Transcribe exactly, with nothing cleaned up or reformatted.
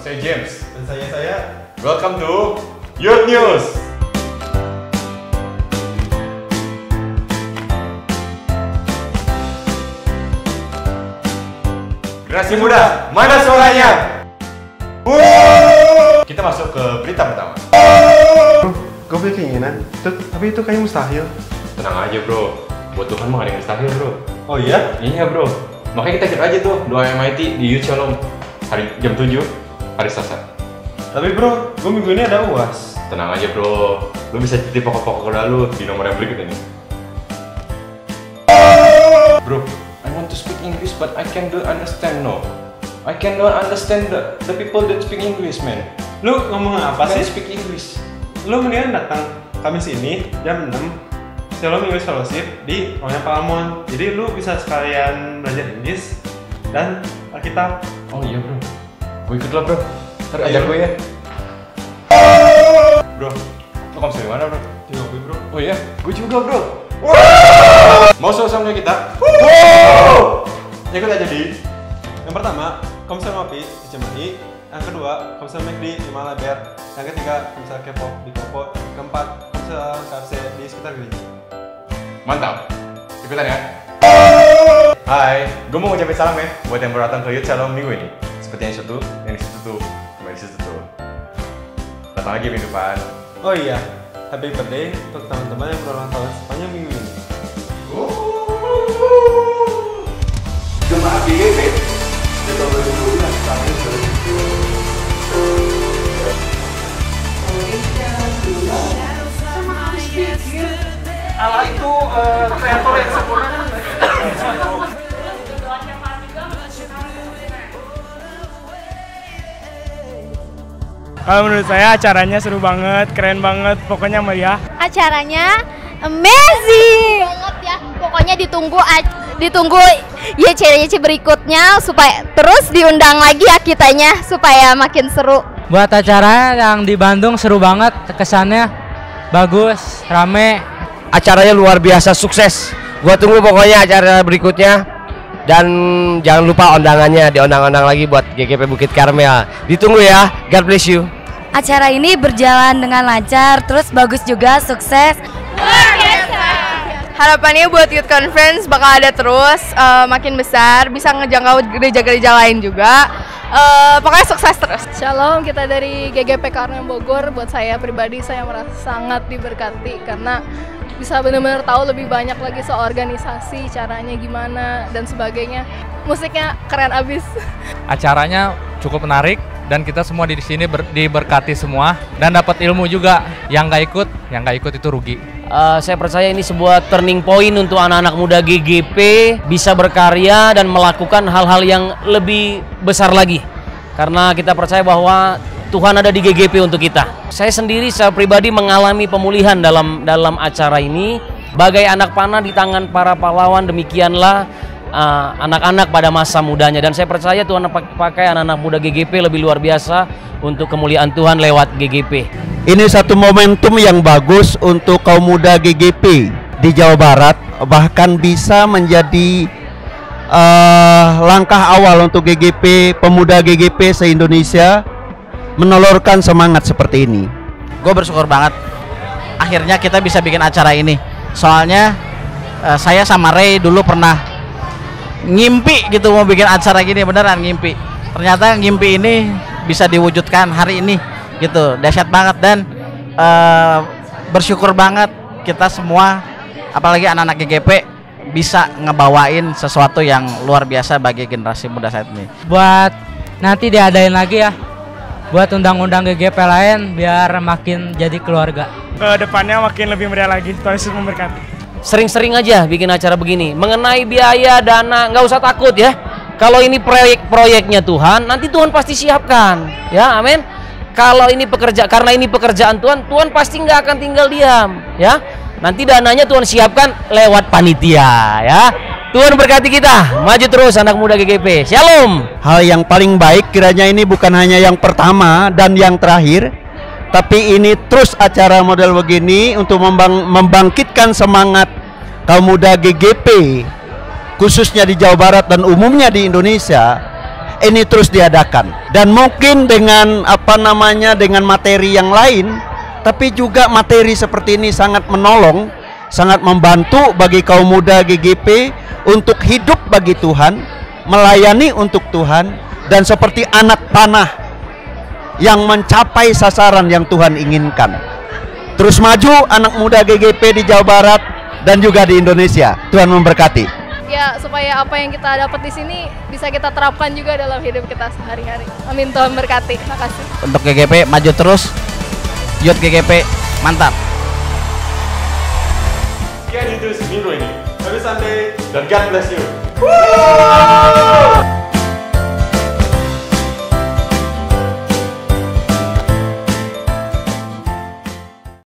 Saya James. Dan saya saya. Welcome to Youth News. Generasi muda, mana suaranya? Wuh! Kita masuk ke berita pertama. Gue punya keinginan, itu, tapi itu kayaknya mustahil. Tenang aja bro, buat Tuhan mah gak ada yang mustahil bro. Oh iya? Iya bro, makanya kita ikut aja tuh doa M I T di Youth Shalom hari jam tujuh hari Selasa. Tapi bro, gue minggu ini ada U A S. Tenang aja bro, lu bisa titip pokok-pokok doa lu di nomor yang berikut ini. Bro, I want to speak English but I can't do understand no. I cannot understand the, the people that speak English man. Lu ngomong apa Can't sih? speak English. Lu mendingan datang Kamis ini jam enam Shalom English Fellowship di Royal Palamon. Jadi lu bisa sekalian belajar Inggris dan Alkitab. Oh iya bro, gue ikut lah bro. Ntar ajar Ayo. gue ya. Bro, lu kamu dari mana bro? Di Ngopi bro. Oh iya, gue juga bro. Mau sama kita? Ikut aja di. Yang pertama, Komsel Ngopi di Cimahi. Yang kedua, Komsel M A C D di Malabar. Yang ketiga, Komsel K-pop di Kopo. Yang keempat, Komsel K F C di sekitar gereja. Mantap, ikutan ya. Hai, gue mau ngucapin salam ya buat yang baru datang ke Youth Shalom minggu ini. Seperti yang situ, yang di situ tuh, kembali di situ tuh. Datang lagi minggu depan. Oh iya, happy birthday untuk teman-teman yang berulang tahun sepanjang minggu ini. Jemaat G G P di tahun dua ribu dua belas kami sudah ala itu uh, kreator yang sempurna. Kalau menurut saya acaranya seru banget, keren banget, pokoknya meriah. Acaranya amazing banget ya, pokoknya ditunggu ditunggu Y C Y C berikutnya supaya terus diundang lagi ya kitanya supaya makin seru. Buat acara yang di Bandung seru banget, kesannya bagus, rame. Acaranya luar biasa sukses. Gua tunggu pokoknya acara berikutnya. Dan jangan lupa undangannya, diundang-undang lagi buat G G P Bukit Karmel. Ditunggu ya. God bless you. Acara ini berjalan dengan lancar, terus bagus juga, sukses. Luar biasa. Harapannya buat Youth Conference bakal ada terus, uh, makin besar, bisa ngejangkau gereja-gereja lain juga. Uh, pokoknya sukses terus. Shalom, kita dari G G P Karmel Bogor. Buat saya pribadi, saya merasa sangat diberkati karena bisa benar-benar tahu lebih banyak lagi soal organisasi, caranya gimana dan sebagainya. Musiknya keren abis. Acaranya cukup menarik dan kita semua di sini ber, diberkati semua dan dapat ilmu juga. Yang nggak ikut, yang nggak ikut itu rugi. Uh, saya percaya ini sebuah turning point untuk anak-anak muda G G P bisa berkarya dan melakukan hal-hal yang lebih besar lagi. Karena kita percaya bahwa Tuhan ada di G G P untuk kita. Saya sendiri secara pribadi mengalami pemulihan dalam dalam acara ini. Bagai anak panah di tangan para pahlawan, demikianlah anak-anak uh, pada masa mudanya. Dan saya percaya Tuhan pakai anak-anak muda G G P lebih luar biasa untuk kemuliaan Tuhan lewat G G P. Ini satu momentum yang bagus untuk kaum muda G G P di Jawa Barat. Bahkan bisa menjadi uh, langkah awal untuk G G P, pemuda G G P se-Indonesia menelurkan semangat seperti ini. Gue bersyukur banget akhirnya kita bisa bikin acara ini. Soalnya uh, saya sama Ray dulu pernah ngimpi gitu mau bikin acara gini, beneran ngimpi. Ternyata ngimpi ini bisa diwujudkan hari ini gitu. Dahsyat banget dan uh, bersyukur banget kita semua, apalagi anak-anak G G P bisa ngebawain sesuatu yang luar biasa bagi generasi muda saat ini. Buat nanti diadain lagi ya, buat undang-undang G G P lain biar makin jadi keluarga. Ke depannya makin lebih meriah lagi, Tuhan Yesus memberkati. Sering-sering aja bikin acara begini. Mengenai biaya, dana, nggak usah takut ya. Kalau ini proyek-proyeknya Tuhan, nanti Tuhan pasti siapkan. Ya, amin. Kalau ini pekerja, karena ini pekerjaan Tuhan, Tuhan pasti nggak akan tinggal diam. Ya, nanti dananya Tuhan siapkan lewat panitia. Ya, Tuhan berkati kita. Maju terus anak muda G G P. Shalom. Hal yang paling baik kiranya ini bukan hanya yang pertama dan yang terakhir, tapi ini terus acara model begini untuk membang membangkitkan semangat kaum muda G G P khususnya di Jawa Barat dan umumnya di Indonesia ini terus diadakan. Dan mungkin dengan apa namanya dengan materi yang lain, tapi juga materi seperti ini sangat menolong, sangat membantu bagi kaum muda G G P untuk hidup bagi Tuhan, melayani untuk Tuhan, dan seperti anak panah yang mencapai sasaran yang Tuhan inginkan. Terus maju anak muda G G P di Jawa Barat dan juga di Indonesia. Tuhan memberkati. Ya, supaya apa yang kita dapat di sini bisa kita terapkan juga dalam hidup kita sehari-hari. Amin, Tuhan berkati. Makasih. Untuk G G P maju terus. Youth G G P mantap. Sekian itu seminggu ini. Happy Sunday dan God bless you.